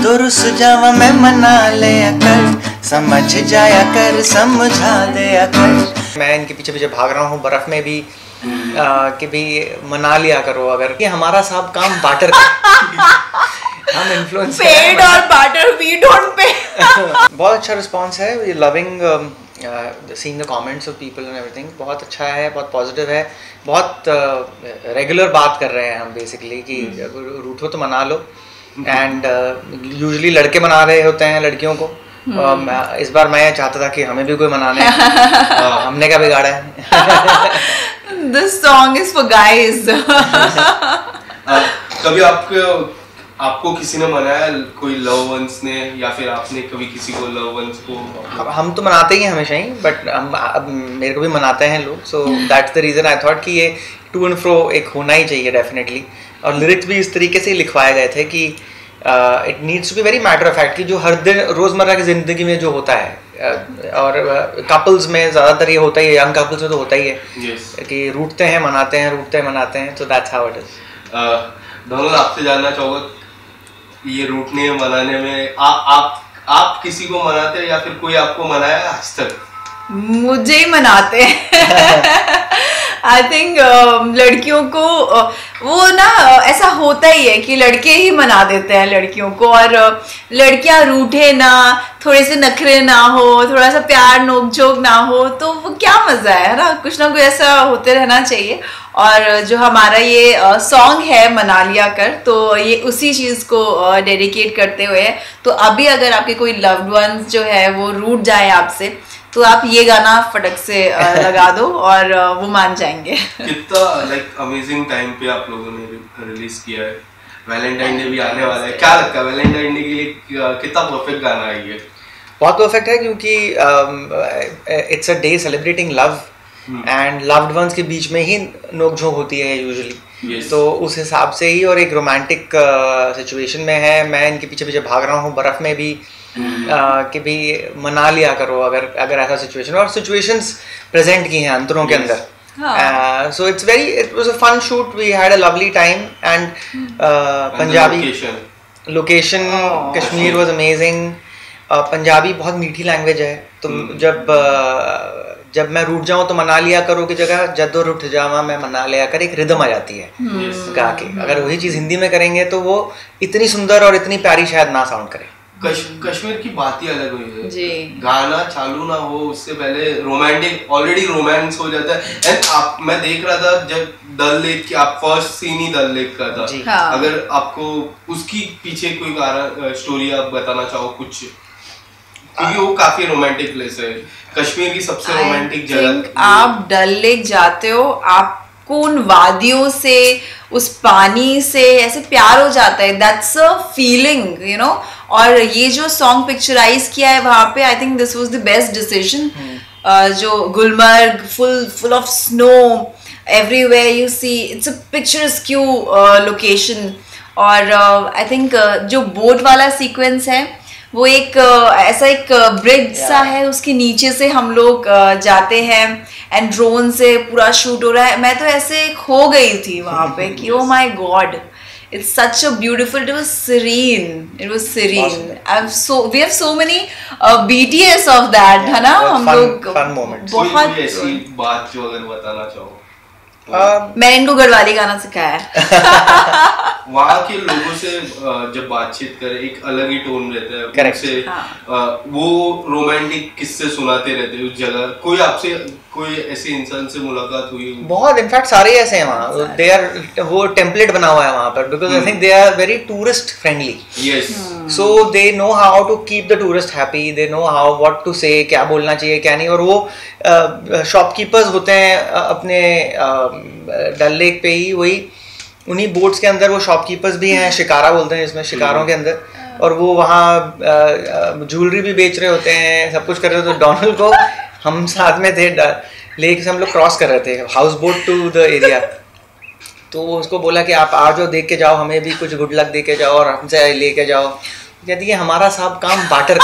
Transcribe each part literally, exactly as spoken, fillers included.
जदों रुस जावा मैं मना लिया कर, समझ जाया कर, समझा दिया कर। मैं इनके पीछे पीछे भाग रहा हूँ बर्फ में भी आ, कि भी मना लिया करो अगर, कि हमारा सब काम बाटर हम इन्फ्लुएंस पेड और बाटर वी डोंट पे। बहुत अच्छा रिस्पांस है, loving seeing the comments of people and everything. बहुत अच्छा है, बहुत पॉजिटिव है, बहुत रेगुलर uh, बात कर रहे हैं हम बेसिकली कि रूठो तो मना लो। एंड यूजुअली uh, लड़के मना रहे होते हैं लड़कियों को। um, इस बार मैं चाहता था कि हमें भी कोई मनाने uh, हमने क्या बिगाड़ा है। This song is for guys. कभी आपको आपको किसी ने मनाया, कोई लव वंस ने, या फिर आपने कभी किसी को लव वंस को? हम तो मनाते ही हैं हमेशा ही, बट हम अब मेरे को भी मनाते हैं लोग, so that's the reason I thought कि ये टू एंड फ्रो एक होना ही चाहिए डेफिनेटली। और लिरिक्स भी इस तरीके से लिखवाए गए थे कि it needs to be very matter of fact, कि जो हर दिन रोज़मर्रा की ज़िंदगी में जो होता है, uh, और कपल्स uh, में ज़्यादातर ये होता ही है, यंग कपल्स में तो होता ही है yes. कि रूठते हैं मनाते हैं, रूठते हैं मनाते हैं, तो that's how it is. Donal, आपसे जानना चाहूँगा, ये रूठने मनाने में आ, आप आप किसी को मनाते हैं या फिर कोई आपको मनाया आज तक? मुझे ही मनाते हैं। आई थिंक uh, लड़कियों को uh, वो ना uh, ऐसा होता ही है कि लड़के ही मना देते हैं लड़कियों को, और uh, लड़कियां रूठे ना, थोड़े से नखरे ना हो, थोड़ा सा प्यार नोक-झोंक ना हो, तो वो क्या मजा है ना, कुछ ना कुछ ऐसा होते रहना चाहिए। और जो हमारा ये सॉन्ग है मना लिया कर, तो ये उसी चीज़ को डेडिकेट करते हुए है। तो अभी अगर आपके कोई लव्ड वंस जो है वो रूठ जाए आपसे, तो आप ये गाना फटक से लगा दो और वो मान जाएंगे। कितना लाइक अमेजिंग टाइम पे आप लोगों ने रिलीज किया है। वैलेंटाइन डे भी आने वाला है, क्या लगता है वैलेंटाइन डे के लिए कितना परफेक्ट गाना है ये? बहुत परफेक्ट है, क्योंकि it's a day celebrating love and loved ones के बीच में ही नोक झोंक होती है यूजुअली yes. तो उस हिसाब से ही, और एक रोमांटिक सिचुएशन uh, में है। मैं इनके पीछे पीछे भाग रहा हूँ बर्फ में भी hmm. uh, कि भी मना लिया करो अगर अगर ऐसा सिचुएशन, और सिचुएशंस प्रेजेंट की हैं अंतरों yes. के अंदर। So it's very it was a fun shoot, we had a lovely time, and Punjabi location Kashmir was amazing. Punjabi बहुत मीठी लैंग्वेज है, तो hmm. जब uh, जब मैं रूठ जाऊं तो मना लिया करो की जगह जदों रुठ जावा मैं मना लिया कर, एक रिदम आ जाती है yes. गा के। अगर वही चीज हिंदी में करेंगे तो वो इतनी सुंदर और इतनी प्यारी शायद ना साउंड करे। कश, कश्मीर की बात ही अलग हुई है जी। गाना चालू ना हो उससे पहले रोमांटिक ऑलरेडी रोमांस हो जाता है। एंड आप, मैं देख रहा था जब डल लेक की आप फर्स्ट सीन ही डल लेक का था जी। हाँ। अगर आपको उसकी पीछे कोई कारण स्टोरी आप बताना चाहो कुछ, क्योंकि वो काफी रोमांटिक प्लेस है, कश्मीर की सबसे रोमांटिक जगह। आप डल लेक जाते हो, आपको उन वादियों से, उस पानी से ऐसे प्यार हो जाता है, that's a feeling you know. और ये जो सॉन्ग पिक्चराइज किया है वहाँ पे, I think this was the best decision. जो Gulmarg, full full of snow everywhere you see, it's a picturesque location. और आई uh, थिंक uh, जो बोट वाला सीक्वेंस है वो एक ऐसा एक ब्रिज सा है, उसके नीचे से हम लोग जाते हैं एंड ड्रोन से पूरा शूट हो रहा है। मैं तो ऐसे खो गई थी वहां पे कि oh my god, it's such a beautiful, it was serene, it was serene. I have so we have so many BTS of that, है ना। हम लोग बहुत ऐसी बात जो अगर बताना चाहो। मैंने इनको गढ़वाली गाना सिखाया है। वहाँ के लोगों से जब बातचीत करें एक अलग ही टोन रहता है। करेक्ट। हाँ। वो रोमांटिक किस्से सुनाते रहते हैं उस जगह। कोई आपसे कोई ऐसे इंसान से मुलाकात हुई? बहुत, इनफैक्ट सारे ऐसे हैं वहाँ, दे आर, वो टेम्पलेट बना हुआ है वहाँ पर, because I think they are very tourist friendly. Yes. So they know how to keep the tourist happy, they know how what to say, क्या बोलना चाहिए क्या नहीं। और वो शॉपकीपर्स uh, होते हैं uh, अपने डल लेक पे ही, वही उन्हीं बोट्स के अंदर वो शॉपकीपर्स भी हैं, शिकारा बोलते हैं इसमें, शिकारों के अंदर। और वो वहाँ ज्वेलरी भी बेच रहे होते हैं, सब कुछ कर रहे होते। तो डोनाल्ड को हम साथ में थे, लेक से हम लोग क्रॉस कर रहे थे house boat to the area, तो वो उसको बोला कि आप आ जाओ, देख के जाओ, हमें भी कुछ गुड लक दे के जाओ और हमसे लेके जाओ। कहती है हमारा सब काम बाटर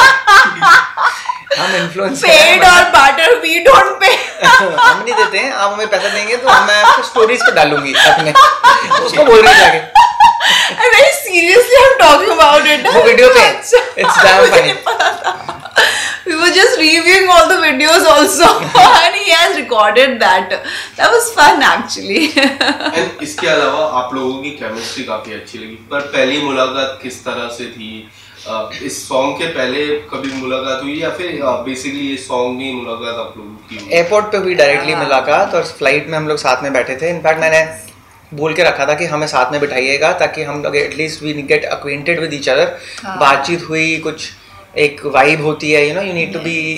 हम इन्फ्लुएंस पेड और बाटर वी डोंट पे। हम नहीं देते हैं, आप हमें पैसा देंगे तो मैं आपको स्टोरीज पे डालूंगी अपने। उसको बोल रही जाके And very seriously I'm talking about it. वो वीडियो पे it's damn funny. We were just reviewing all the videos also and he has recorded that. That was fun actually. And इसके अलावा आप लोगों की केमिस्ट्री काफी अच्छी लगी, पर पहली मुलाकात किस तरह से थी? इस सॉन्ग के पहले कभी मुलाकात हुई या फिर बेसिकली ये सॉन्ग में मुलाकात आप लोगों की? एयरपोर्ट पे हुई डायरेक्टली मुलाकात और फ्लाइट में हम लोग साथ में बैठे थे. इनफैक्ट मैंने बोल के रखा था कि हमें साथ में बिठाइएगा ताकि हम लोग at least we get acquainted with each other. बातचीत हुई, कुछ एक वाइब होती है, you know, you need to be,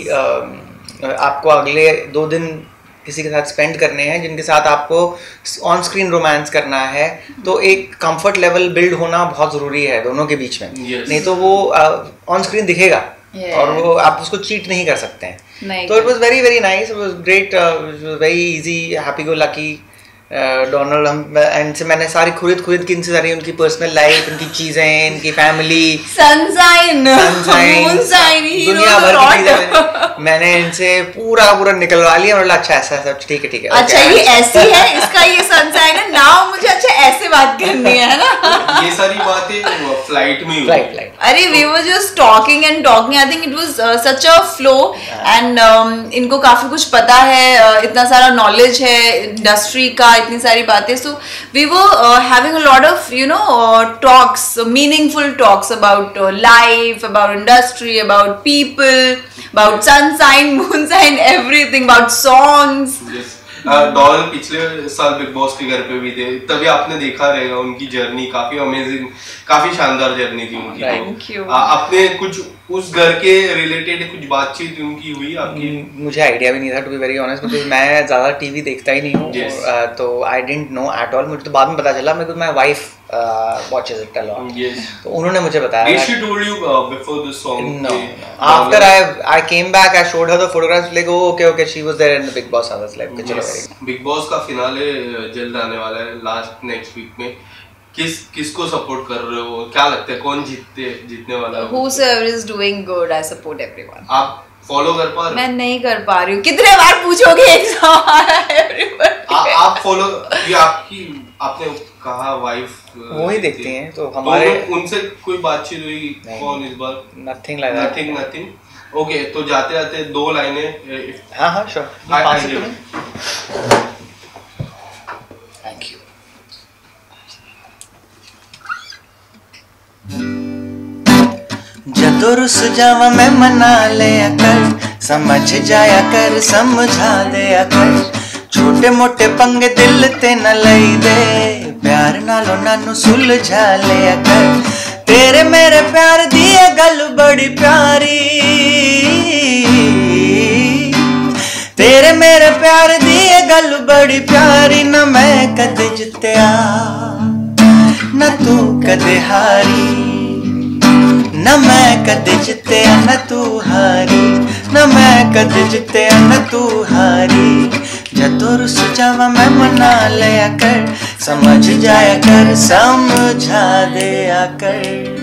आपको अगले दो दिन किसी के साथ स्पेंड करने हैं जिनके साथ आपको ऑन स्क्रीन रोमांस करना है, तो एक कंफर्ट लेवल बिल्ड होना बहुत ज़रूरी है दोनों के बीच में. yes. नहीं तो वो ऑन uh, स्क्रीन दिखेगा yeah. और वो आप उसको चीट नहीं कर सकते हैं. तो it was very very nice, it was great, very easy, happy go lucky. Donald हम इनसे मैंने सारी खुद खुद की इनसे सारी उनकी पर्सनल लाइफ, इनकी चीजें, इनकी फैमिली, सनशाइन मूनशाइन, दुनिया भर की चीजें मैंने इनसे पूरा पूरा निकलवा लिया. और अच्छा ऐसा ऐसा ठीक है ठीक है, अच्छा ये ऐसी है, इसका ये सनशाइन है ना, मुझे अच्छा ऐसे बात करनी है ना. ये सारी बातें फ्लाइट में फ्लाइट फ्लाइट अरे we were just talking and talking. I think it was such a flow and इनको काफी कुछ पता है, uh, इतना सारा नॉलेज है इंडस्ट्री का, इतनी सारी बातें. So we were having a lot of you know talks, meaningful talks about life, about industry, about people, about sunshine moonshine, everything, about songs. डॉल पिछले साल बिग बॉस के घर पे भी थे, तभी आपने देखा रहेगा उनकी जर्नी काफी अमेजिंग, काफी शानदार जर्नी थी उनकी. Thank you. आपने कुछ उस घर के रिलेटेड कुछ बातचीत उनकी हुई आपकी? मुझे आइडिया भी नहीं था to be very honest, because मैं ज़्यादा टीवी देखता ही नहीं हूँ. yes. uh, तो I didn't know at all. मुझे तो बाद में पता चला, because my wife watches it a lot. yes. तो उन्होंने मुझे बताया. Did she told you uh, before the song? No. After I I came back, I showed her the photographs. Like, oh okay okay, she was there in the Big Boss. I was like, चलो very. Big Boss का finale जल्द आने वाला है, last next week में. किस किसको support कर रहे हो? क्या लगता है कौन जीतते जीतने वाला है? Whosoever is doing good, I support everyone. आप फॉलो कर पा रहे हो? मैं नहीं कर पा रही हूँ. कितने बार पूछोगे एक सवाल everybody? आप फॉलो, ये आपकी आपने कहा वाइफ वो ही देखती हैं, तो हमारे तो उनसे कोई बातचीत हुई कौन इस बार? Nothing like that. Nothing nothing okay. तो जाते जाते दो लाइनें. हाँ हाँ श्योर. Thank you. जदों रुस जावा मैं मना लिया कर, समझ जाया कर, समझा दिया कर, छोटे मोटे पंगे दिल ते न लई दे, प्यार नालों नानू सुलझा लिया कर. तेरे मेरे प्यार दी गल बड़ी प्यारी, तेरे मेरे प्यार दी गल बड़ी प्यारी. न मैं कदे जित्या न तू कदे हारी, न मैं कदे जित्या न तू हारी, न मैं कदे जित्या न तू हारी. जदों रुस जावा मैं मना लिया कर, समझ जाया कर, समझा दिया कर.